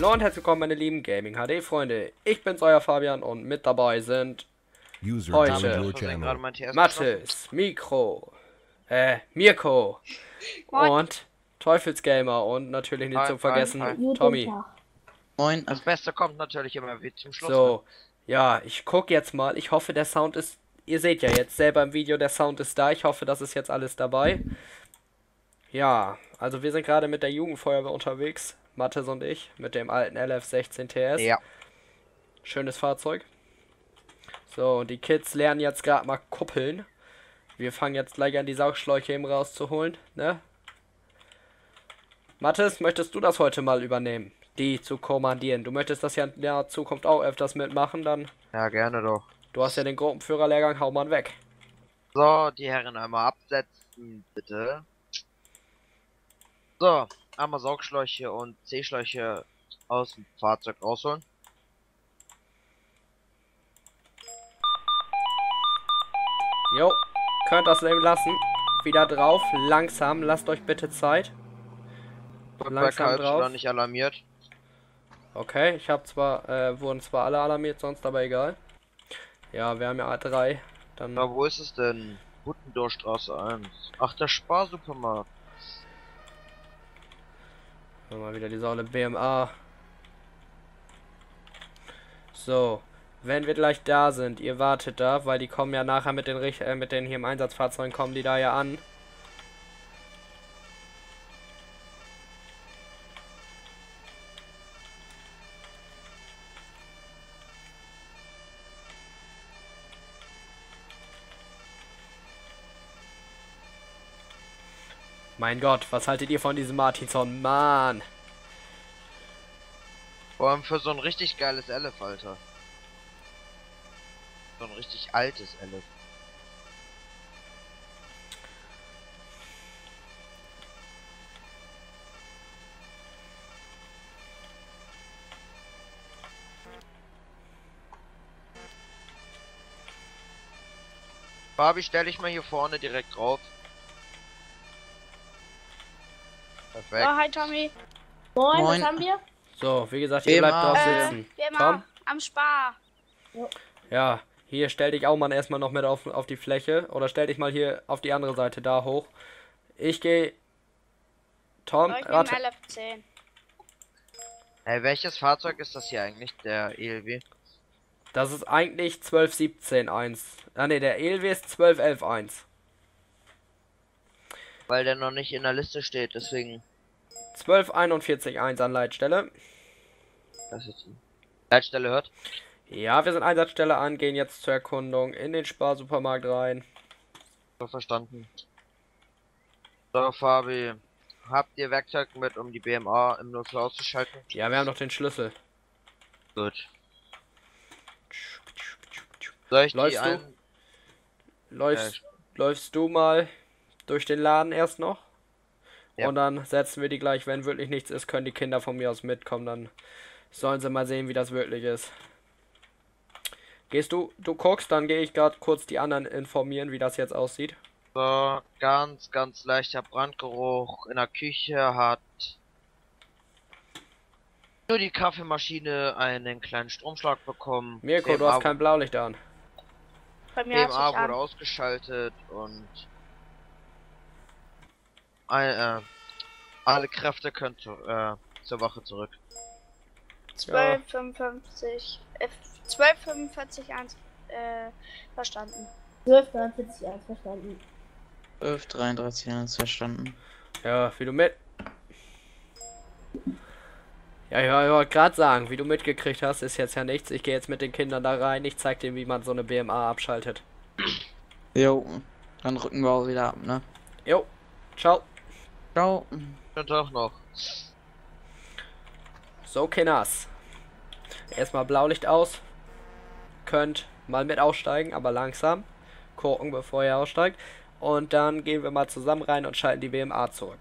Hallo und herzlich willkommen, meine lieben Gaming HD Freunde. Ich bin's, euer Fabian, und mit dabei sind heute Mathis, Mirko und Teufelsgamer und natürlich nicht zu vergessen Tommy. Moin. Das Beste kommt natürlich immer wie zum Schluss. So, ja, ich gucke jetzt mal. Ich hoffe, der Sound ist. Ihr seht ja jetzt selber im Video, der Sound ist da. Ich hoffe, das ist jetzt alles dabei. Ja, also wir sind gerade mit der Jugendfeuerwehr unterwegs. Mathis und ich mit dem alten LF16 TS. Ja. Schönes Fahrzeug. So, die Kids lernen jetzt gerade mal kuppeln. Wir fangen jetzt gleich an, die Saugschläuche eben rauszuholen, ne? Mathis, möchtest du das heute mal übernehmen? Die zu kommandieren. Du möchtest das ja in der Zukunft auch öfters mitmachen, dann. Ja, gerne doch. Du hast ja den Gruppenführerlehrgang, hau mal weg. So, die Herren einmal absetzen, bitte. So, einmal Saugschläuche und C-Schläuche aus dem Fahrzeug rausholen. Jo, könnt das eben lassen. Wieder drauf, langsam, lasst euch bitte Zeit. Langsam drauf. Nicht alarmiert. Okay, ich habe zwar, wurden zwar alle alarmiert, sonst aber egal. Ja, wir haben ja A3. Dann. Na, wo ist es denn? Buttendorfstraße 1. Ach, der Sparsupermarkt. Mal wieder die Säule BMA. So, wenn wir gleich da sind, ihr wartet da, weil die kommen ja nachher mit den hier im Einsatzfahrzeugen, kommen die da ja an. Mein Gott, was haltet ihr von diesem Martinson? Mann! Vor allem für so ein richtig geiles Elf, Alter. So ein richtig altes Elf. Fabi, stell dich mal hier vorne direkt drauf. Perfekt. Oh, hi Tommy. Moin, Moin. was haben wir? So, wie gesagt, ihr bleibt dort sitzen. Tom? Am Spar. Ja, hier stell dich auch mal erstmal noch mit auf die Fläche. Oder stell dich mal hier auf die andere Seite da hoch. Ich gehe. Tom, Ich warte. nehme LF10. Hey, welches Fahrzeug ist das hier eigentlich? Der ELW? Das ist eigentlich 12.17.1. Ah ne, der ELW ist 12.11.1. Weil der noch nicht in der Liste steht, deswegen. 12.41.1 an Leitstelle. Das ist die Leitstelle hört. Ja, wir sind Einsatzstelle an, gehen jetzt zur Erkundung in den Sparsupermarkt rein. So verstanden. So, Fabi. Habt ihr Werkzeug mit, um die BMA im Notfall auszuschalten? Ja, wir haben noch den Schlüssel. Gut. Soll ich Läufst die du? Läufst du mal durch den Laden erst noch? Ja. Und dann setzen wir die gleich, wenn wirklich nichts ist, können die Kinder von mir aus mitkommen, dann sollen sie mal sehen, wie das wirklich ist. Gehst du guckst, dann gehe ich gerade kurz die anderen informieren, wie das jetzt aussieht. So, ganz leichter Brandgeruch in der Küche hat nur die Kaffeemaschine einen kleinen Stromschlag bekommen. Mirko, du hast kein Blaulicht an. Bei mir hat BMA sich wurde an. ausgeschaltet und alle Kräfte können zur Wache zurück. 12,55. 12,45,1 verstanden. 12,43 verstanden. 12,33 verstanden. Ja, wie du mit. Ja, ich wollte gerade sagen, wie du mitgekriegt hast, ist jetzt ja nichts. Ich gehe jetzt mit den Kindern da rein. Ich zeig denen, wie man so eine BMA abschaltet. Jo, dann rücken wir auch wieder ab, ne? Jo, ciao. Ciao. Schönen Tag noch. So, Kinders. Erstmal Blaulicht aus. Könnt mal mit aussteigen, aber langsam. Gucken, bevor ihr aussteigt. Und dann gehen wir mal zusammen rein und schalten die BMA zurück.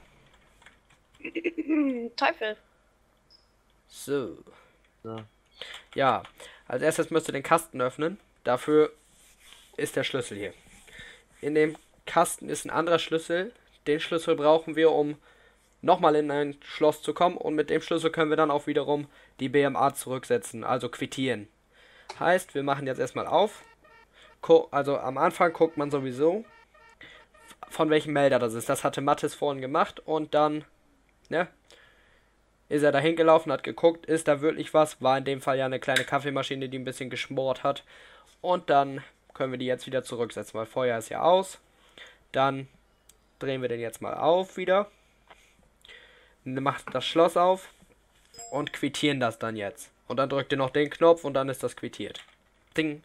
Teufel. So. So. Ja, als erstes müsst ihr den Kasten öffnen. Dafür ist der Schlüssel hier. In dem Kasten ist ein anderer Schlüssel. Den Schlüssel brauchen wir, um nochmal in ein Schloss zu kommen und mit dem Schlüssel können wir dann auch wiederum die BMA zurücksetzen, also quittieren. Heißt, wir machen jetzt erstmal auf. Also am Anfang guckt man sowieso, von welchem Melder das ist. Das hatte Mathis vorhin gemacht und dann, ne, ist er dahin gelaufen, hat geguckt, ist da wirklich was. War in dem Fall ja eine kleine Kaffeemaschine, die ein bisschen geschmort hat. Und dann können wir die jetzt wieder zurücksetzen, weil Feuer ist ja aus. Dann drehen wir den jetzt mal auf wieder. Macht das Schloss auf und quittieren das dann jetzt. Und dann drückt ihr noch den Knopf und dann ist das quittiert. Ding.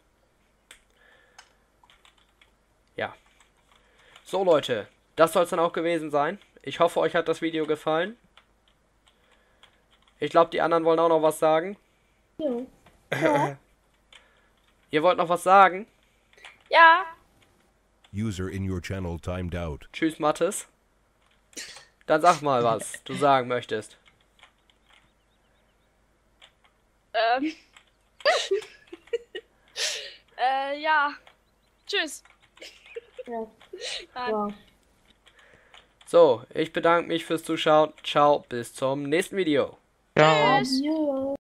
Ja. So Leute, das soll es dann auch gewesen sein. Ich hoffe, euch hat das Video gefallen. Ich glaube, die anderen wollen auch noch was sagen. Jo. Ihr wollt noch was sagen? Ja. User in your channel timed out. Tschüss, Mathis. Dann sag mal, was du sagen möchtest. Ja. Tschüss. Ja. Nein. Wow. So, ich bedanke mich fürs Zuschauen. Ciao, bis zum nächsten Video. Ciao. Adios.